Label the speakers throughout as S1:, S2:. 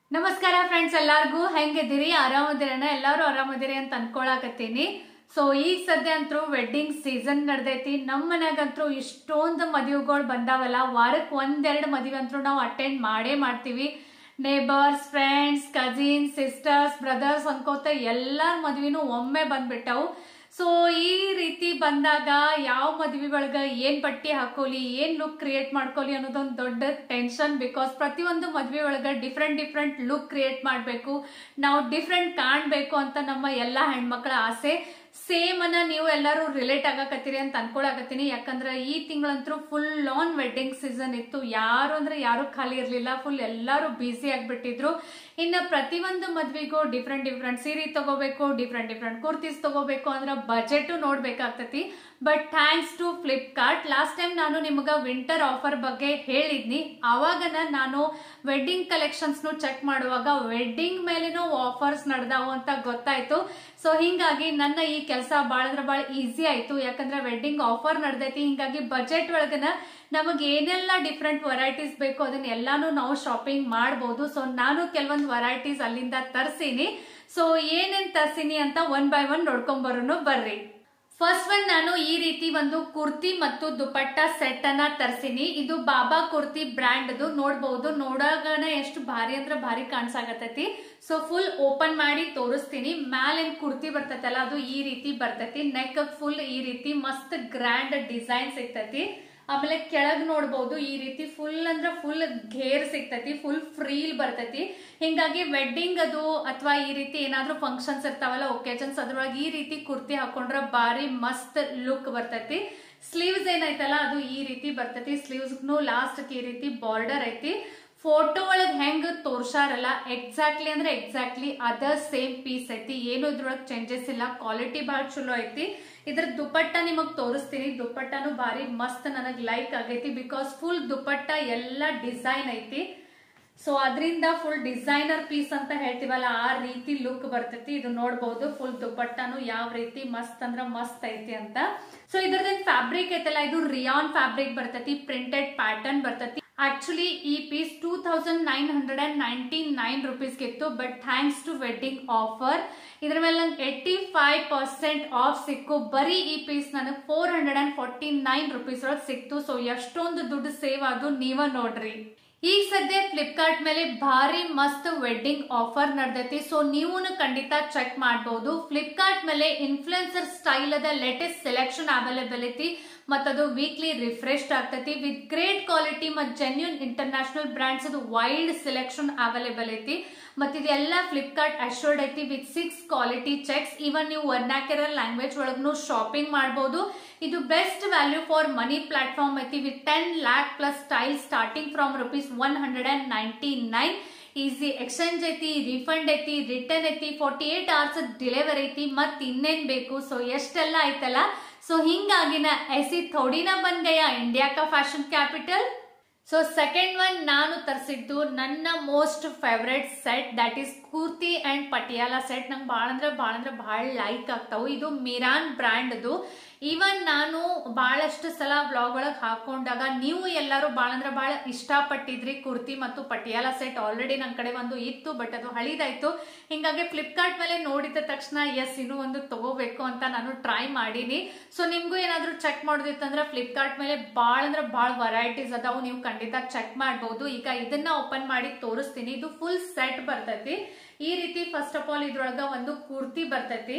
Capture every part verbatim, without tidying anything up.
S1: ನಮಸ್ಕಾರ ಫ್ರೆಂಡ್ಸ್, ಎಲ್ಲಾರ್ಗೂ ಹೆಂಗಿದ್ದೀರಿ? ಆರಾಮದಿರಣ? ಎಲ್ಲಾರು ಆರಾಮದಿರಿ ಅಂತ ಅನ್ಕೊಳಕತ್ತೀನಿ. ಸೊ ಈಗ ಸದ್ಯ ಅಂತೂ ವೆಡ್ಡಿಂಗ್ ಸೀಸನ್ ನಡೆದೈತಿ. ನಮ್ಮ ಮನ್ಯಾಗಂತೂ ಇಷ್ಟೊಂದು ಮದುವೆಗಳು ಬಂದಾವಲ್ಲ, ವಾರಕ್ಕೆ ಒಂದೆರಡು ಮದುವೆ ಅಂತೂ ನಾವು ಅಟೆಂಡ್ ಮಾಡೇ ಮಾಡ್ತೀವಿ. Neighbours, friends, cousins, sisters, brothers ಅನ್ಕೋತ ಎಲ್ಲಾರ ಮದ್ವಿನೂ ಒಮ್ಮೆ ಬಂದ್ಬಿಟ್ಟವು. ಸೊ ಈ ರೀತಿ ಬಂದಾಗ ಯಾವ ಮದ್ವಿ ಒಳಗ ಏನ್ ಬಟ್ಟೆ ಹಾಕೋಲಿ, ಏನ್ ಲುಕ್ ಕ್ರಿಯೇಟ್ ಮಾಡ್ಕೋಲಿ ಅನ್ನೋದೊಂದು ದೊಡ್ಡ ಟೆನ್ಷನ್. ಬಿಕಾಸ್ ಪ್ರತಿಯೊಂದು ಮದ್ವೆ ಒಳಗ ಡಿಫ್ರೆಂಟ್ ಡಿಫ್ರೆಂಟ್ ಲುಕ್ ಕ್ರಿಯೇಟ್ ಮಾಡ್ಬೇಕು, ನಾವು ಡಿಫ್ರೆಂಟ್ ಕಾಣ್ಬೇಕು ಅಂತ ನಮ್ಮ ಎಲ್ಲಾ ಹೆಣ್ಮಕ್ಳ ಆಸೆ. ಸೇಮ್ ಅನ್ನ ನೀವು ಎಲ್ಲರೂ ರಿಲೇಟ್ ಆಗಕತ್ತೀರಿ ಅಂತ ಅನ್ಕೊಳಕತ್ತೀನಿ. ಯಾಕಂದ್ರೆ ಈ ತಿಂಗಳಂತೂ ಫುಲ್ ಆನ್ ವೆಡ್ಡಿಂಗ್ ಸೀಸನ್ ಇತ್ತು. ಯಾರು ಅಂದ್ರೆ ಯಾರು ಖಾಲಿ ಇರ್ಲಿಲ್ಲ, ಫುಲ್ ಎಲ್ಲಾರು ಬ್ಯುಸಿ ಆಗ್ಬಿಟ್ಟಿದ್ರು. ಇನ್ನ ಪ್ರತಿಯೊಂದು ಮದ್ವಿಗೂ ಡಿಫ್ರೆಂಟ್ ಡಿಫ್ರೆಂಟ್ ಸೀರೆ ತಗೋಬೇಕು, ಡಿಫ್ರೆಂಟ್ ಡಿಫ್ರೆಂಟ್ ಕುರ್ತೀಸ್ ತಗೋಬೇಕು ಅಂದ್ರೆ ಬಜೆಟ್ ನೋಡ್ಬೇಕಾಗ್ತತಿ. But thanks to Flipkart, last time ನಾನು ನಿಮಗ ವಿಂಟರ್ ಆಫರ್ ಬಗ್ಗೆ ಹೇಳಿದ್ನಿ. ಅವಾಗನ ನಾನು ವೆಡ್ಡಿಂಗ್ ಕಲೆಕ್ಷನ್ಸ್ ಚೆಕ್ ಮಾಡುವಾಗ ವೆಡ್ಡಿಂಗ್ ಮೇಲೇನೂ ಆಫರ್ಸ್ ನಡೆದಾವು ಅಂತ ಗೊತ್ತಾಯ್ತು. ಸೊ ಹಿಂಗಾಗಿ ನನ್ನ ಈ ಕೆಲಸ ಬಾಳ ಅಂದ್ರೆ ಬಾಳ ಈಸಿ ಆಯ್ತು. ಯಾಕಂದ್ರೆ ವೆಡ್ಡಿಂಗ್ ಆಫರ್ ನಡೆದೈತಿ. ಹಿಂಗಾಗಿ ಬಜೆಟ್ ಒಳಗನ ನಮಗ್ ಏನೆಲ್ಲ ಡಿಫ್ರೆಂಟ್ ವೆರೈಟೀಸ್ ಬೇಕು ಅದನ್ನ ಎಲ್ಲಾನು ನಾವು ಶಾಪಿಂಗ್ ಮಾಡಬಹುದು. ಸೊ ನಾನು ಕೆಲವೊಂದು ವೆರೈಟೀಸ್ ಅಲ್ಲಿಂದ ತರ್ಸೀನಿ. ಸೊ ಏನೇನ್ ತರ್ಸೀನಿ ಅಂತ ಒನ್ ಬೈ ಒನ್ ನೋಡ್ಕೊಂಡ್ ಬರೋನು ಬರ್ರಿ. ಫಸ್ಟ್ ಒನ್ ನಾನು ಈ ರೀತಿ ಒಂದು ಕುರ್ತಿ ಮತ್ತು ದುಪಟ್ಟ ಸೆಟ್ ಅನ್ನ ತರ್ಸಿನಿ. ಇದು ಬಾಬಾ ಕುರ್ತಿ ಬ್ರ್ಯಾಂಡ್ ಅದು. ನೋಡ್ಬಹುದು, ನೋಡಾಗನ ಎಷ್ಟು ಭಾರಿ ಅಂದ್ರೆ ಭಾರಿ ಕಾಣಿಸಾಗತೈತಿ. ಸೊ ಫುಲ್ ಓಪನ್ ಮಾಡಿ ತೋರಿಸ್ತೀನಿ. ಮ್ಯಾಲೇನ್ ಕುರ್ತಿ ಬರ್ತೈತಲ್ಲ ಅದು ಈ ರೀತಿ ಬರ್ತೈತಿ. ನೆಕ್ ಫುಲ್ ಈ ರೀತಿ ಮಸ್ತ್ ಗ್ರ್ಯಾಂಡ್ ಡಿಸೈನ್ ಸಿಗ್ತೈತಿ. ಆಮೇಲೆ ಕೆಳಗ್ ನೋಡ್ಬಹುದು ಈ ರೀತಿ ಫುಲ್ ಅಂದ್ರ ಫುಲ್ ಘೇರ್ ಸಿಗ್ತೈತಿ, ಫುಲ್ ಫ್ರೀಲ್ ಬರ್ತೈತಿ. ಹಿಂಗಾಗಿ ವೆಡ್ಡಿಂಗ್ ಅದು ಅಥವಾ ಈ ರೀತಿ ಏನಾದ್ರೂ ಫಂಕ್ಷನ್ಸ್ ಇರ್ತಾವಲ್ಲ, ಒಕೇಜನ್ಸ್, ಅದ್ರೊಳಗೆ ಈ ರೀತಿ ಕುರ್ತಿ ಹಾಕೊಂಡ್ರ ಬಾರಿ ಮಸ್ತ್ ಲುಕ್ ಬರ್ತೈತಿ. ಸ್ಲೀವ್ಸ್ ಏನೈತಲ್ಲ ಅದು ಈ ರೀತಿ ಬರ್ತೈತಿ. ಸ್ಲೀವ್ಸ್ ಲಾಸ್ಟ್ ಈ ರೀತಿ ಬಾರ್ಡರ್ ಐತಿ. ಫೋಟೋ ಒಳಗ್ ಹೆಂಗ್ ತೋರ್ಸಾರಲ್ಲ ಎಕ್ಸಾಕ್ಟ್ಲಿ ಅಂದ್ರೆ ಎಕ್ಸಾಕ್ಟ್ಲಿ ಅದ ಸೇಮ್ ಪೀಸ್ ಐತಿ. ಏನು ಇದ್ರೊಳಗ್ ಚೇಂಜಸ್ ಇಲ್ಲ. ಕ್ವಾಲಿಟಿ ಬಹಳ ಚಲೋ ಐತಿ. ಇದ್ರ ದುಪಟ್ಟ ನಿಮಗ್ ತೋರಿಸ್ತೀನಿ. ದುಪಟ್ಟನು ಬಾರಿ ಮಸ್ತ್ ನನಗ್ ಲೈಕ್ ಆಗೈತಿ. ಬಿಕಾಸ್ ಫುಲ್ ದುಪಟ್ಟ ಎಲ್ಲ ಡಿಸೈನ್ ಐತಿ. ಸೊ ಅದರಿಂದ ಫುಲ್ ಡಿಸೈನರ್ ಪೀಸ್ ಅಂತ ಹೇಳ್ತೀವಲ್ಲ ಆ ರೀತಿ ಲುಕ್ ಬರ್ತೈತಿ. ಇದು ನೋಡಬಹುದು ಫುಲ್ ದುಪಟ್ಟನು ಯಾವ ರೀತಿ ಮಸ್ತ್ ಅಂದ್ರ ಮಸ್ತ್ ಐತಿ ಅಂತ. ಸೊ ಇದ್ರದೇನ್ ಫ್ಯಾಬ್ರಿಕ್ ಐತಲ್ಲ ಇದು ರಿಯಾನ್ ಫ್ಯಾಬ್ರಿಕ್ ಬರ್ತೈತಿ. ಪ್ರಿಂಟೆಡ್ ಪ್ಯಾಟರ್ನ್ ಬರ್ತೈತಿ. ಆಕ್ಚುಲಿ ಈ piece two thousand nine hundred and ninety nine ರುಪೀಸ್ಗೆ ಇತ್ತು. But thanks to wedding offer ಇದ್ರ ಮೇಲೆ ನಂಗೆ ಏಟಿ ಫೈವ್ ಪರ್ಸೆಂಟ್ ಆಫ್ ಸಿಕ್ಕು. ಬರೀ ಈ ಪೀಸ್ ನನಗೆ four hundred and forty nine rupees ಒಳಗೆ ಸಿಕ್ತು. ಸೊ ಎಷ್ಟೊಂದು ದುಡ್ಡು ಸೇವ್ ಆದು ನೀವ ನೋಡ್ರಿ. ಈಗ ಸದ್ಯ ಫ್ಲಿಪ್ಕಾರ್ಟ್ ಮೇಲೆ ಭಾರಿ ಮಸ್ತ್ ವೆಡ್ಡಿಂಗ್ ಆಫರ್ ನಡೆದೈತಿ. ಸೊ ನೀವು ಖಂಡಿತ ಚೆಕ್ ಮಾಡಬಹುದು. ಫ್ಲಿಪ್ಕಾರ್ಟ್ ಮೇಲೆ ಇನ್ಫ್ಲುಯೆನ್ಸರ್ ಸ್ಟೈಲ್ ಅದ ಲೇಟೆಸ್ಟ್ ಸೆಲೆಕ್ಷನ್ ಅವೈಲೇಬಲ್ ಐತಿ. ಮತ್ತದು ವೀಕ್ಲಿ ರಿಫ್ರೆಶ್ ಆಗ್ತೈತಿ ವಿತ್ ಗ್ರೇಟ್ ಕ್ವಾಲಿಟಿ ಮತ್ತು ಜೆನ್ಯೂನ್ ಇಂಟರ್ನ್ಯಾಷನಲ್ ಬ್ರಾಂಡ್ಸ್ ಅದು ವೈಲ್ಡ್ ಸೆಲೆಕ್ಷನ್ ಅವೈಲೇಬಲ್ ಐತಿ. ಮತ್ತ ಇದೆಲ್ಲ ಫ್ಲಿಪ್ಕಾರ್ಟ್ ಅಶ್ಯೂರ್ಡ್ ಐತಿ with six quality checks. Even ನೀವು ವರ್ನಾಕ್ಯುಲರ್ ಲ್ಯಾಂಗ್ವೇಜ್ ಒಳಗೂ ಶಾಪಿಂಗ್ ಮಾಡಬಹುದು. ಇದು best value for money platform ಐತಿ with ten lakh plus style starting from rupees one hundred and ninety nine. Easy exchange ಐತಿ, ರಿಫಂಡ್ ಐತಿ, ರಿಟರ್ನ್ ಐತಿ, ಫೋರ್ಟಿ ಏಟ್ ಅವರ್ಸ್ ಡೆಲಿವರಿ ಐತಿ. ಮತ್ ಇನ್ನೇನ್ ಬೇಕು? ಸೊ ಎಷ್ಟೆಲ್ಲ ಐತಲ್ಲ. ಸೊ ಹಿಂಗಾಗಿನ ಐಸಿ ಥೋಡಿನ ಬನ್ ಗಯಾ ಇಂಡಿಯಾ ಕಾ fashion capital. So second one ನಾನು ತರಿಸಿದ್ದು ನನ್ನ most favourite set, that is kurti and Patiala set. ನಂಗೆ ಭಾಳ ಅಂದ್ರೆ ಭಾಳ ಅಂದ್ರೆ ಭಾಳ ಲೈಕ್ ಆಗ್ತಾವು. ಇದು ಮಿರಾನ್ ಬ್ರ್ಯಾಂಡ್ ಅದು. ಈವನ್ ನಾನು ಬಹಳಷ್ಟು ಸಲ ವ್ಲಾಗ್ ಒಳಗೆ ಹಾಕೊಂಡಾಗ ನೀವು ಎಲ್ಲರೂ ಭಾಳ ಅಂದ್ರೆ ಭಾಳ ಇಷ್ಟಪಟ್ಟಿದ್ರಿ ಕುರ್ತಿ ಮತ್ತು ಪಟಿಯಾಲ ಸೆಟ್. ಆಲ್ರೆಡಿ ನನ್ನ ಕಡೆ ಒಂದು ಇತ್ತು, ಬಟ್ ಅದು ಹಳಿದಾಯ್ತು. ಹಿಂಗಾಗಿ ಫ್ಲಿಪ್ಕಾರ್ಟ್ ಮೇಲೆ ನೋಡಿದ ತಕ್ಷಣ ಎಸ್ ಇನ್ನೂ ಒಂದು ತಗೋಬೇಕು ಅಂತ ನಾನು ಟ್ರೈ ಮಾಡೀನಿ. ಸೊ ನಿಮ್ಗೂ ಏನಾದ್ರೂ ಚೆಕ್ ಮಾಡೋದಿತ್ತಂದ್ರೆ ಫ್ಲಿಪ್ಕಾರ್ಟ್ ಮೇಲೆ ಭಾಳ ಅಂದ್ರೆ ಭಾಳ ವೆರೈಟೀಸ್ ಅದಾವು, ನೀವು ಖಂಡಿತ ಚೆಕ್ ಮಾಡಬಹುದು. ಈಗ ಇದನ್ನ ಓಪನ್ ಮಾಡಿ ತೋರಿಸ್ತೀನಿ. ಇದು ಫುಲ್ ಸೆಟ್ ಬರ್ತೈತಿ ಈ ರೀತಿ. ಫಸ್ಟ್ ಆಫ್ ಆಲ್ ಇದ್ರೊಳಗ ಒಂದು ಕುರ್ತಿ ಬರ್ತೈತಿ.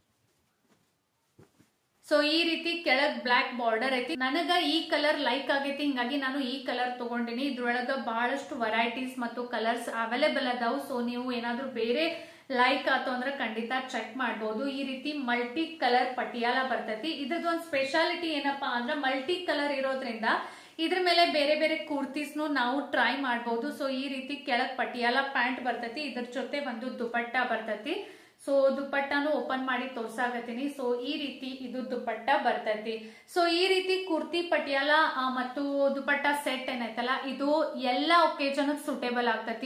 S1: ಸೊ ಈ ರೀತಿ ಕೆಳಗ್ ಬ್ಲಾಕ್ ಬಾರ್ಡರ್ ಐತಿ. ನನಗ ಈ ಕಲರ್ ಲೈಕ್ ಆಗೈತಿ, ಹಿಂಗಾಗಿ ನಾನು ಈ ಕಲರ್ ತಗೊಂಡಿನಿ. ಇದ್ರೊಳಗ ಬಹಳಷ್ಟು ವೆರೈಟೀಸ್ ಮತ್ತು ಕಲರ್ಸ್ ಅವೈಲೇಬಲ್ ಅದಾವು. ಸೊ ನೀವು ಏನಾದ್ರೂ ಬೇರೆ ಲೈಕ್ ಆತು ಅಂದ್ರೆ ಖಂಡಿತ ಚೆಕ್ ಮಾಡಬಹುದು. ಈ ರೀತಿ ಮಲ್ಟಿ ಕಲರ್ ಪಟಿಯಾಲ ಬರ್ತೈತಿ. ಇದ್ರದ್ದು ಒಂದು ಸ್ಪೆಷಾಲಿಟಿ ಏನಪ್ಪಾ ಅಂದ್ರೆ ಮಲ್ಟಿ ಕಲರ್ ಇರೋದ್ರಿಂದ ಇದ್ರ ಮೇಲೆ ಬೇರೆ ಬೇರೆ ಕುರ್ತೀಸ್ನು ನಾವು ಟ್ರೈ ಮಾಡಬಹುದು. ಸೊ ಈ ರೀತಿ ಕೆಳಗ್ ಪಟಿಯಾಲ ಪ್ಯಾಂಟ್ ಬರ್ತೈತಿ. ಇದ್ರ ಜೊತೆ ಒಂದು ದುಪಟ್ಟ ಬರ್ತೈತಿ. ಸೊ ದುಪಟ್ಟನು ಓಪನ್ ಮಾಡಿ ತೋರ್ಸಾಕತ್ತೀನಿ. ಸೊ ಈ ರೀತಿ ಇದು ದುಪಟ್ಟ ಬರ್ತೈತಿ. ಸೊ ಈ ರೀತಿ ಕುರ್ತಿ ಪಟಿಯಾಲ ಮತ್ತು ದುಪಟ್ಟ ಸೆಟ್ ಏನೈತಲ್ಲ ಇದು ಎಲ್ಲಾ ಒಕೇಜನ್ ಸೂಟೇಬಲ್ ಆಗ್ತೈತಿ.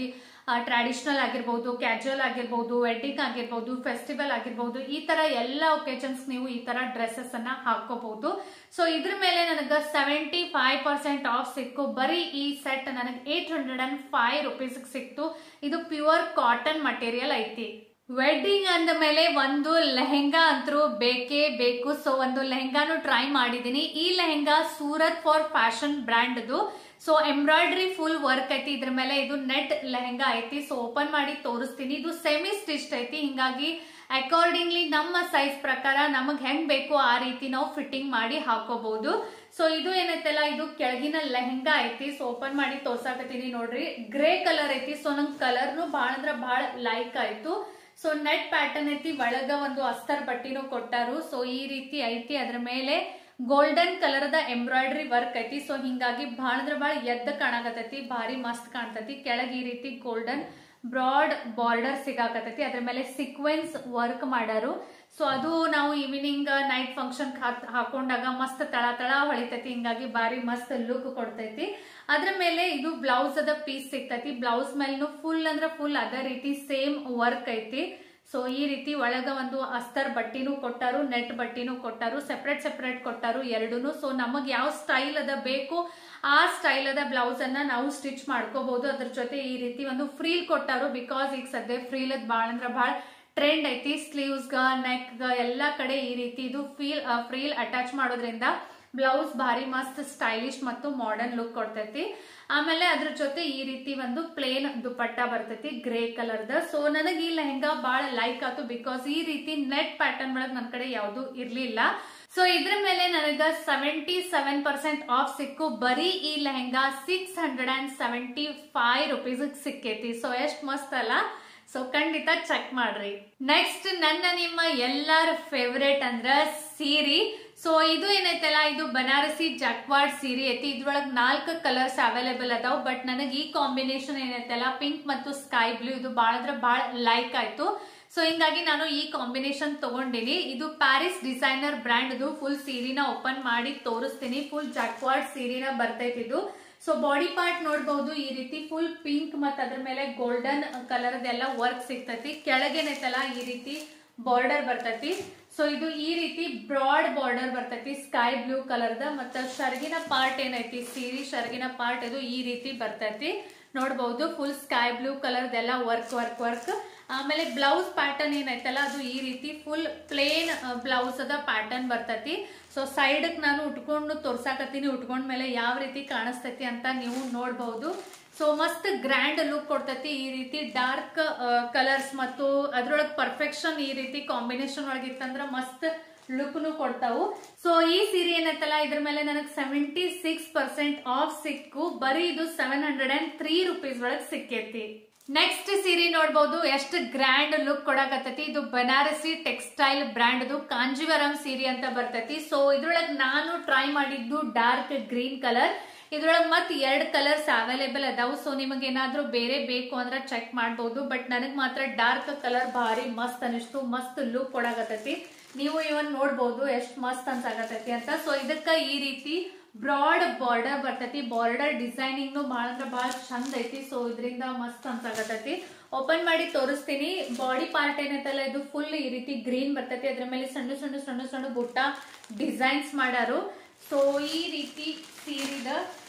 S1: ಟ್ರಾಡಿಷನಲ್ ಆಗಿರ್ಬಹುದು, ಕ್ಯಾಜುವಲ್ ಆಗಿರ್ಬಹುದು, ವೆಡ್ಡಿಂಗ್ ಆಗಿರ್ಬಹುದು, ಫೆಸ್ಟಿವಲ್ ಆಗಿರ್ಬಹುದು, ಈ ತರ ಎಲ್ಲ ಒಕೇಶನ್ಸ್ ನೀವು ಈ ತರ ಡ್ರೆಸ್ಸಸ್ ಅನ್ನ ಹಾಕೋಬಹುದು. ಸೊ ಇದ್ರ ಮೇಲೆ ನನಗೆ ಸೆವೆಂಟಿ ಫೈವ್ ಪರ್ಸೆಂಟ್ ಆಫ್ ಸಿಕ್ಕು. ಬರೀ ಈ ಸೆಟ್ ನನಗೆ eight hundred and five rupees ಸಿಕ್ತು. ಇದು ಪ್ಯೂರ್ ಕಾಟನ್ ಮಟೀರಿಯಲ್ ಐತಿ. ವೆಡ್ಡಿಂಗ್ ಅಂದ ಮೇಲೆ ಒಂದು ಲೆಹೆಂಗಾ ಅಂತೂ ಬೇಕೇ ಬೇಕು. ಸೊ ಒಂದು ಲೆಹೆಂಗಾನು ಟ್ರೈ ಮಾಡಿದೀನಿ. ಈ ಲೆಹೆಂಗಾ ಸೂರತ್ ಫಾರ್ ಫ್ಯಾಷನ್ ಬ್ರ್ಯಾಂಡ್ದು. ಸೊ ಎಂಬ್ರಾಯ್ಡ್ರಿ ಫುಲ್ ವರ್ಕ್ ಐತಿ ಇದ್ರ ಮೇಲೆ. ಇದು ನೆಟ್ ಲೆಹೆಂಗಾ ಐತಿ. ಸೊ ಓಪನ್ ಮಾಡಿ ತೋರಿಸ್ತೀನಿ. ಇದು ಸೆಮಿ ಸ್ಟಿಚ್ ಐತಿ, ಹಿಂಗಾಗಿ ಅಕಾರ್ಡಿಂಗ್ಲಿ ನಮ್ಮ ಸೈಜ್ ಪ್ರಕಾರ ನಮಗ್ ಹೆಂಗ್ ಬೇಕು ಆ ರೀತಿ ನಾವು ಫಿಟ್ಟಿಂಗ್ ಮಾಡಿ ಹಾಕೋಬಹುದು. ಸೊ ಇದು ಏನೈತಲ್ಲ, ಇದು ಕೆಳಗಿನ ಲೆಹೆಂಗಾ ಐತಿ. ಸೊ ಓಪನ್ ಮಾಡಿ ತೋರ್ಸಾಕತ್ತೀನಿ ನೋಡ್ರಿ. ಗ್ರೇ ಕಲರ್ ಐತಿ. ಸೊ ನಂಗೆ ಕಲರ್ನು ಬಹಳ ಅಂದ್ರ ಬಹಳ ಲೈಕ್ ಆಯ್ತು. ಸೊ ನೆಟ್ ಪ್ಯಾಟರ್ನ್ ಐತಿ, ಒಳಗ ಒಂದು ಅಸ್ತರ್ ಬಟ್ಟಿನೂ ಕೊಟ್ಟಾರು. ಸೊ ಈ ರೀತಿ ಐತಿ. ಅದ್ರ ಮೇಲೆ ಗೋಲ್ಡನ್ ಕಲರ್ ದ ಎಂಬ್ರಾಯ್ಡ್ರಿ ವರ್ಕ್ ಐತಿ. ಸೊ ಹಿಂಗಾಗಿ ಬಹಳ ಅಂದ್ರ ಬಹಳ ಎದ್ದ ಕಾಣಕತ್ತೈತಿ, ಭಾರಿ ಮಸ್ತ್ ಕಾಣ್ತೈತಿ. ಕೆಳಗೆ ಈ ರೀತಿ ಗೋಲ್ಡನ್ ಬ್ರಾಡ್ ಬಾರ್ಡರ್ ಸಿಗಾಕತೈತಿ. ಅದ್ರ ಮೇಲೆ ಸಿಕ್ವೆನ್ಸ್ ವರ್ಕ್ ಮಾಡಾರು. ಸೊ ಅದು ನಾವು ಈವ್ನಿಂಗ್ ನೈಟ್ ಫಂಕ್ಷನ್ ಹಾಕೊಂಡಾಗ ಮಸ್ತ್ ತಳ ತಳ ಹೊಳಿತೈತಿ, ಹಿಂಗಾಗಿ ಬಾರಿ ಮಸ್ತ್ ಲುಕ್ ಕೊಡ್ತೈತಿ. ಅದ್ರ ಮೇಲೆ ಇದು ಬ್ಲೌಸ್ ಅದ ಪೀಸ್ ಸಿಗ್ತೈತಿ. ಬ್ಲೌಸ್ ಮೇಲೂ ಫುಲ್ ಅಂದ್ರ ಫುಲ್ ಅದೇ ರೀತಿ ಸೇಮ್ ವರ್ಕ್ ಐತಿ. ಸೊ ಈ ರೀತಿ ಒಳಗ ಒಂದು ಅಸ್ತರ್ ಬಟ್ಟಿನೂ ಕೊಟ್ಟಾರು, ನೆಟ್ ಬಟ್ಟಿನೂ ಕೊಟ್ಟಾರು, ಸೆಪರೇಟ್ ಸೆಪರೇಟ್ ಕೊಟ್ಟಾರು ಎರಡೂನು. ಸೊ ನಮಗ್ ಯಾವ ಸ್ಟೈಲ್ ಅದ ಬೇಕು ಆ ಸ್ಟೈಲ್ ಅದ ಬ್ಲೌಸ್ ಅನ್ನ ನಾವು ಸ್ಟಿಚ್ ಮಾಡ್ಕೋಬಹುದು. ಅದ್ರ ಜೊತೆ ಈ ರೀತಿ ಒಂದು ಫ್ರೀಲ್ ಕೊಟ್ಟಾರು. ಬಿಕಾಸ್ ಈಗ ಸದ್ಯ ಫ್ರೀಲ್ ಅದ್ ಬಾಳ ಅಂದ್ರ ಬಾಳ ಟ್ರೆಂಡ್ ಐತಿ. ಸ್ಲೀವ್ಸ್ ಗ ನೆಕ್ ಗ ಎಲ್ಲಾ ಕಡೆ ಈ ರೀತಿ ಇದು ಫೀಲ್ ಫ್ರೀಲ್ ಅಟ್ಯಾಚ್ ಮಾಡೋದ್ರಿಂದ ಬ್ಲೌಸ್ ಭಾರಿ ಮಸ್ತ್ ಸ್ಟೈಲಿಶ್ ಮತ್ತು ಮಾಡರ್ನ್ ಲುಕ್ ಕೊಡ್ತೈತಿ. ಆಮೇಲೆ ಅದ್ರ ಜೊತೆ ಈ ರೀತಿ ಒಂದು ಪ್ಲೇನ್ ದುಪಟ್ಟ ಬರ್ತೈತಿ ಗ್ರೇ ಕಲರ್ ದ. ಸೊ ನನಗೆ ಈ ಲೆಹೆಂಗಾ ಬಾಳ ಲೈಕ್ ಆಯ್ತು, ಬಿಕಾಸ್ ಈ ರೀತಿ ನೆಟ್ ಪ್ಯಾಟರ್ನ್ ಒಳಗ್ ನನ್ ಕಡೆ ಯಾವ್ದು ಇರ್ಲಿಲ್ಲ. ಸೊ ಇದ್ರ ಮೇಲೆ ನನಗ ಸೆವೆಂಟಿ ಸೆವೆನ್ ಪರ್ಸೆಂಟ್ ಆಫ್ ಸಿಕ್ಕು. ಬರೀ ಈ lehenga six hundred and seventy five rupees ಸಿಕ್ಕೈತಿ. ಸೊ ಎಷ್ಟ್ ಮಸ್ತ್ ಅಲ್ಲ. ಸೊ ಖಂಡಿತ ಚೆಕ್ ಮಾಡ್ರಿ. ನೆಕ್ಸ್ಟ್ ನನ್ನ ನಿಮ್ಮ ಎಲ್ಲಾರ ಫೇವ್ರೇಟ್ ಅಂದ್ರ ಸೀರಿ. ಸೊ ಇದು ಏನೈತಲ್ಲ, ಇದು ಬನಾರಸಿ ಜಕ್ವಾಡ್ ಸೀರೆ ಐತಿ. ಇದ್ರೊಳಗ್ ನಾಲ್ಕು ಕಲರ್ಸ್ ಅವೈಲೇಬಲ್ ಅದಾವ್. ಬಟ್ ನನಗೆ ಈ ಕಾಂಬಿನೇಷನ್ ಏನೈತಲ್ಲ, ಪಿಂಕ್ ಮತ್ತು ಸ್ಕೈ ಬ್ಲೂ, ಇದು ಬಾಳ ಅಂದ್ರ ಬಾಳ ಲೈಕ್ ಆಯ್ತು. ಸೊ ಹಿಂಗಾಗಿ ನಾನು ಈ ಕಾಂಬಿನೇಷನ್ ತಗೊಂಡಿನಿ. ಇದು ಪ್ಯಾರಿಸ್ ಡಿಸೈನರ್ ಬ್ರ್ಯಾಂಡ್. ಇದು ಫುಲ್ ಸೀರಿನ ಓಪನ್ ಮಾಡಿ ತೋರಿಸ್ತೀನಿ. ಫುಲ್ ಜಕ್ವಾಡ್ ಸೀರಿನ ಬರ್ತೈತಿ ಇದು. ಸೊ ಬಾಡಿ ಪಾರ್ಟ್ ನೋಡಬಹುದು, ಈ ರೀತಿ ಫುಲ್ ಪಿಂಕ್ ಮತ್ತ ಅದ್ರ ಮೇಲೆ ಗೋಲ್ಡನ್ ಕಲರ್ ಎಲ್ಲ ವರ್ಕ್ ಸಿಗ್ತೈತಿ. ಕೆಳಗೇನೈತಲ್ಲ ಈ ರೀತಿ ಬಾರ್ಡರ್ ಬರ್ತೈತಿ. ಸೊ ಇದು ಈ ರೀತಿ ಬ್ರಾಡ್ ಬಾರ್ಡರ್ ಬರ್ತೈತಿ ಸ್ಕೈ ಬ್ಲೂ ಕಲರ್ ದ. ಮತ್ತ ಶರ್ಗಿನ ಪಾರ್ಟ್ ಏನೈತಿ, ಸೀರಿ ಶರ್ಗಿನ ಪಾರ್ಟ್ ಇದು ಈ ರೀತಿ ಬರ್ತೈತಿ. ನೋಡಬಹುದು ಫುಲ್ ಸ್ಕೈ ಬ್ಲೂ ಕಲರ್ ಎಲ್ಲ ವರ್ಕ್ ವರ್ಕ್ ವರ್ಕ್. ಆಮೇಲೆ ಬ್ಲೌಸ್ ಪ್ಯಾಟರ್ನ್ ಏನೈತಲ್ಲ, ಅದು ಈ ರೀತಿ ಫುಲ್ ಪ್ಲೇನ್ ಬ್ಲೌಸ್ ಅದ ಪ್ಯಾಟರ್ನ್ ಬರ್ತೈತಿ. ಸೊ ಸೈಡ್ ನಾನು ಉಟ್ಕೊಂಡು ತೋರ್ಸಾಕತ್ತೀನಿ. ಉಟ್ಕೊಂಡ್ ಮೇಲೆ ಯಾವ ರೀತಿ ಕಾಣಿಸ್ತೈತಿ ಅಂತ ನೀವು ನೋಡಬಹುದು. ಸೊ ಮಸ್ತ್ ಗ್ರ್ಯಾಂಡ್ ಲುಕ್ ಕೊಡ್ತೈತಿ. ಈ ರೀತಿ ಡಾರ್ಕ್ ಕಲರ್ಸ್ ಮತ್ತು ಅದ್ರೊಳಗ್ ಪರ್ಫೆಕ್ಷನ್ ಈ ರೀತಿ ಕಾಂಬಿನೇಷನ್ ಒಳಗಿತ್ತಂದ್ರ ಮಸ್ತ್ ಲುಕ್ ನು ಕೊಡ್ತಾವು. ಸೊ ಈ ಸೀರೆ ಏನೈತಲ್ಲ, ಇದ್ರ ಮೇಲೆ ನನಗೆ ಸೆವೆಂಟಿ ಸಿಕ್ಸ್ ಪರ್ಸೆಂಟ್ ಆಫ್ ಸಿಕ್ಕು. ಬರೀ ಇದು seven hundred and three rupees ಒಳಗ್ ಸಿಕ್ಕೈತಿ. ನೆಕ್ಸ್ಟ್ ಸೀರೆ ನೋಡಬಹುದು, ಎಷ್ಟು ಗ್ರ್ಯಾಂಡ್ ಲುಕ್ ಕೊಡಕತ್ತೈತಿ. ಇದು ಬನಾರಸಿ ಟೆಕ್ಸ್ಟೈಲ್ ಬ್ರ್ಯಾಂಡ್. ಅದು ಕಾಂಜೀವರಂ ಸೀರೆ ಅಂತ ಬರ್ತೈತಿ. ಸೊ ಇದ್ರೊಳಗ್ ನಾನು ಟ್ರೈ ಮಾಡಿದ್ದು ಡಾರ್ಕ್ ಗ್ರೀನ್ ಕಲರ್. ಇದ್ರೊಳಗ್ ಮತ್ ಎರಡ್ ಕಲರ್ಸ್ ಅವೈಲೇಬಲ್ ಅದಾವು. ಸೊ ನಿಮಗೆ ಏನಾದ್ರೂ ಬೇರೆ ಬೇಕು ಅಂದ್ರೆ ಚೆಕ್ ಮಾಡಬಹುದು. ಬಟ್ ನನಗ್ ಮಾತ್ರ ಡಾರ್ಕ್ ಕಲರ್ ಭಾರಿ ಮಸ್ತ್ ಅನಿಸ್ತು. ಮಸ್ತ್ ಲುಕ್ ಕೊಡಕತ್ತೈತಿ. ನೀವು ಇವನ್ ನೋಡ್ಬಹುದು ಎಷ್ಟ್ ಮಸ್ತ್ ಅನ್ಸಾಕತ್ತೈತಿ ಅಂತ. ಸೊ ಇದಕ್ಕ ಈ ರೀತಿ ಬ್ರಾಡ್ ಬಾರ್ಡರ್ ಬರ್ತೈತಿ. ಬಾರ್ಡರ್ ಡಿಸೈನಿಂಗ್ ಬಹಳ ಅಂದ್ರೆ ಬಹಳ ಚಂದ ಐತಿ. ಸೊ ಇದರಿಂದ ಮಸ್ತ್ ಅನ್ಸಾಕತ್ತೈತಿ. ಓಪನ್ ಮಾಡಿ ತೋರಿಸ್ತೀನಿ. ಬಾಡಿ ಪಾರ್ಟ್ ಏನೈತಲ್ಲ, ಇದು ಫುಲ್ ಈ ರೀತಿ ಗ್ರೀನ್ ಬರ್ತೈತಿ. ಅದ್ರ ಮೇಲೆ ಸಣ್ಣ ಸಣ್ಣ ಸಣ್ಣ ಸಣ್ಣ ಬುಟ್ಟ ಡಿಸೈನ್ಸ್ ಮಾಡಾರು. ಸೊ ಈ ರೀತಿ ಸೀರಿದ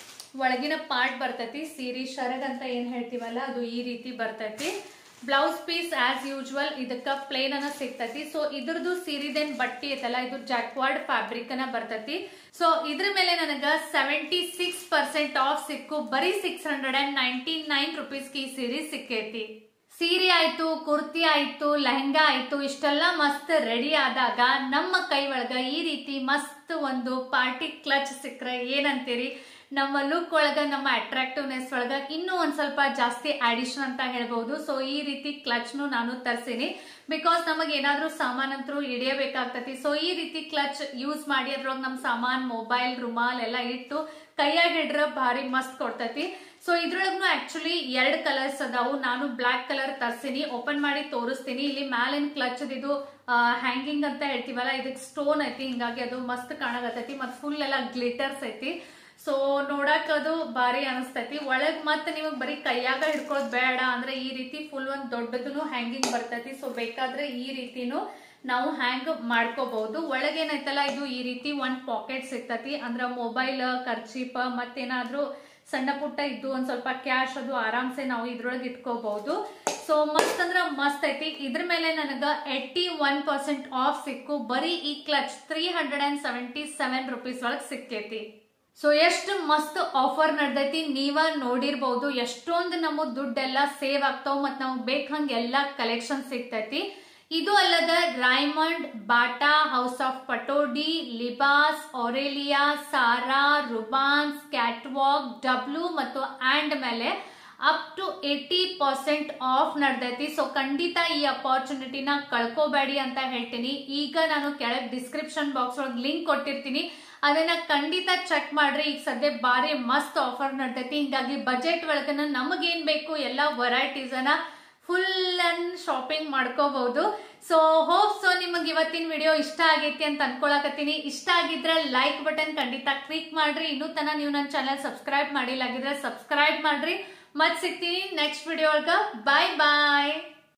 S1: ಒಳಗಿನ ಪಾರ್ಟ್ ಬರ್ತೈತಿ. ಸೀರಿ ಶರಗ್ ಅಂತ ಏನ್ ಹೇಳ್ತೀವಲ್ಲ, ಅದು ಈ ರೀತಿ ಬರ್ತೈತಿ. ಬ್ಲೌಸ್ ಪೀಸ್ ಆಸ್ ಯೂಶುವಲ್ ಇದಕ್ಕ ಪ್ಲೇನ್ ಅನ್ನ ಸಿಗ್ತೈತಿ. ಸೊ ಇದ್ರದ್ದು ಸೀರಿದೇನ್ ಬಟ್ಟಿ ಐತಲ್ಲ, ಇದು ಜಾಕ್ವಾರ್ಡ್ ಫ್ಯಾಬ್ರಿಕ್ ಅನ್ನ ಬರ್ತೈತಿ. ಸೊ ಇದ್ರ ಮೇಲೆ ನನಗ ಸೆವೆಂಟಿ ಸಿಕ್ಸ್ ಪರ್ಸೆಂಟ್ ಆಫ್ ಸಿಕ್ಕು. ಬರೀ six hundred and ninety nine rupees ಈ ಸೀರೆ ಸಿಕ್ಕೈತಿ. ಸೀರೆ ಆಯ್ತು, ಕುರ್ತಿ ಆಯ್ತು, ಲೆಹಂಗಾ ಆಯ್ತು, ಇಷ್ಟೆಲ್ಲ ಮಸ್ತ್ ರೆಡಿ ಆದಾಗ ನಮ್ಮ ಕೈ ಒಳಗ ಈ ರೀತಿ ಮಸ್ತ್ ಒಂದು ಪಾರ್ಟಿ ಕ್ಲಚ್ ಸಿಕ್ಕ್ರೆ ಏನಂತೀರಿ? ನಮ್ಮ ಲುಕ್ ಒಳಗ, ನಮ್ಮ ಅಟ್ರಾಕ್ಟಿವ್ನೆಸ್ ಒಳಗ ಇನ್ನೂ ಒಂದ್ ಸ್ವಲ್ಪ ಜಾಸ್ತಿ ಅಡಿಷನ್ ಅಂತ ಹೇಳ್ಬಹುದು. ಸೊ ಈ ರೀತಿ ಕ್ಲಚ್ ನು ನಾನು ತರ್ಸಿನಿ. ಬಿಕಾಸ್ ನಮಗ್ ಏನಾದ್ರೂ ಸಾಮಾನ್ ಅಂತೂ ಹಿಡಿಯಬೇಕಾಗ್ತತಿ. ಸೊ ಈ ರೀತಿ ಕ್ಲಚ್ ಯೂಸ್ ಮಾಡಿ ಅದ್ರೊಳಗ ನಮ್ ಸಾಮಾನ್, ಮೊಬೈಲ್, ರುಮಾಲ್ ಎಲ್ಲ ಇಟ್ಟು ಕೈಯಾಗ ಹಿಡ್ರ ಭಾರಿ ಮಸ್ತ್ ಕೊಡ್ತತಿ. ಸೊ ಇದ್ರೊಳಗ್ನು ಆಕ್ಚುಲಿ ಎರಡ್ ಕಲರ್ಸ್ ಅದಾವು. ನಾನು ಬ್ಲಾಕ್ ಕಲರ್ ತರ್ಸಿನಿ. ಓಪನ್ ಮಾಡಿ ತೋರಿಸ್ತೀನಿ. ಇಲ್ಲಿ ಮ್ಯಾಲಿನ ಕ್ಲಚ್ ಇದು ಹ್ಯಾಂಗಿಂಗ್ ಅಂತ ಹೇಳ್ತೀವಲ್ಲ, ಇದಕ್ ಸ್ಟೋನ್ ಐತಿ. ಹಿಂಗಾಗಿ ಅದು ಮಸ್ತ್ ಕಾಣಕತ್ತೈತಿ. ಮತ್ ಫುಲ್ ಎಲ್ಲ ಗ್ಲಿಟರ್ಸ್ ಐತಿ. ಸೊ ನೋಡಕ್ ಅದು ಭಾರಿ ಅನಿಸ್ತೈತಿ. ಒಳಗ್ ಮತ್ತೆ ನಿಮಗ್ ಬರೀ ಕೈಯಾಗ ಹಿಡ್ಕೊಳ್ಳೋದ್ ಬೇಡ ಅಂದ್ರೆ ಈ ರೀತಿ ಫುಲ್ ಒಂದ್ ದೊಡ್ಡದನು ಹ್ಯಾಂಗಿಂಗ್ ಬರ್ತೈತಿ. ಸೊ ಬೇಕಾದ್ರೆ ಈ ರೀತಿನೂ ನಾವು ಹ್ಯಾಂಗ್ ಮಾಡ್ಕೋಬಹುದು. ಒಳಗೇನೈತಲ್ಲ ಇದು ಈ ರೀತಿ ಒಂದ್ ಪಾಕೆಟ್ ಸಿಗ್ತತಿ, ಅಂದ್ರ ಮೊಬೈಲ್, ಕರ್ಚೀಪ್ ಮತ್ತೇನಾದ್ರೂ ಸಣ್ಣ ಪುಟ್ಟ ಇದ್ದು ಒಂದ್ ಸ್ವಲ್ಪ ಕ್ಯಾಶ್ ಅದು ಆರಾಮ್ಸೆ ನಾವು ಇದ್ರೊಳಗೆ ಇಟ್ಕೋಬಹುದು. ಸೊ ಮಸ್ತ್ ಅಂದ್ರ ಮಸ್ತ್ ಐತಿ. ಇದ್ರ ಮೇಲೆ ನನಗ ಏಟಿ ಒನ್ ಪರ್ಸೆಂಟ್ ಆಫ್ ಸಿಕ್ಕು. ಬರೀ ಈ clutch three hundred and seventy seven rupees ಒಳಗ್ ಸಿಕ್ಕೈತಿ. ಸೊ ಎಷ್ಟು ಮಸ್ತ್ ಆಫರ್ ನಡೆದೈತಿ ನೀವ ನೋಡಿರ್ಬಹುದು. ಎಷ್ಟೊಂದು ನಮ್ಮ ದುಡ್ಡೆಲ್ಲ ಸೇವ್ ಆಗ್ತಾವ ಮತ್ ನಾವು ಬೇಕಂಗ ಎಲ್ಲಾ ಕಲೆಕ್ಷನ್ ಸಿಗ್ತೈತಿ. ಇದು ಅಲ್ಲದ Raymond, Bata, House of Pataudi, Libas, Aurelia, Zara, Rubans, Catwalk, W ಮತ್ತು ಆಂಡ್ ಮೇಲೆ up to eighty percent off ನಡೆದೈತಿ. ಸೊ ಖಂಡಿತ ಈ ಅಪಾರ್ಚುನಿಟಿನ ಕಳ್ಕೋಬೇಡಿ ಅಂತ ಹೇಳ್ತೀನಿ. ಈಗ ನಾನು ಕೆಳಗೆ ಡಿಸ್ಕ್ರಿಪ್ಷನ್ ಬಾಕ್ಸ್ ಒಳಗೆ ಲಿಂಕ್ ಕೊಟ್ಟಿರ್ತೀನಿ, ಅದನ್ನ ಖಂಡಿತ ಚೆಕ್ ಮಾಡ್ರಿ. ಈಗ ಸದ್ಯ ಬಾರಿ ಮಸ್ತ್ ಆಫರ್ ನಡೆದೈತಿ. ಹಿಂಗಾಗಿ ಬಜೆಟ್ ಒಳಗನ ನಮಗೇನ್ ಬೇಕು ಎಲ್ಲಾ ವೆರೈಟೀಸ್ ಅನ್ನ ಫುಲ್ ಅಂಡ್ ಶಾಪಿಂಗ್ ಮಾಡ್ಕೋಬಹುದು. ಸೊ ಹೋಪ್ ಸೊ ನಿಮಗೆ ಇವತ್ತಿನ ವಿಡಿಯೋ ಇಷ್ಟ ಆಗೈತಿ ಅಂತ ಅನ್ಕೊಳಕತ್ತೀನಿ. ಇಷ್ಟ ಆಗಿದ್ರೆ ಲೈಕ್ ಬಟನ್ ಖಂಡಿತ ಕ್ಲಿಕ್ ಮಾಡ್ರಿ. ಇನ್ನೂ ತನ ನೀವು ನನ್ನ ಚಾನಲ್ ಸಬ್ಸ್ಕ್ರೈಬ್ ಮಾಡಿಲ್ಲ ಆಗಿದ್ರೆ ಸಬ್ಸ್ಕ್ರೈಬ್ ಮಾಡ್ರಿ. ಮತ್ ಸಿಗ್ತೀನಿ ನೆಕ್ಸ್ಟ್ ವಿಡಿಯೋ ಒಳಗ. ಬಾಯ್ ಬಾಯ್.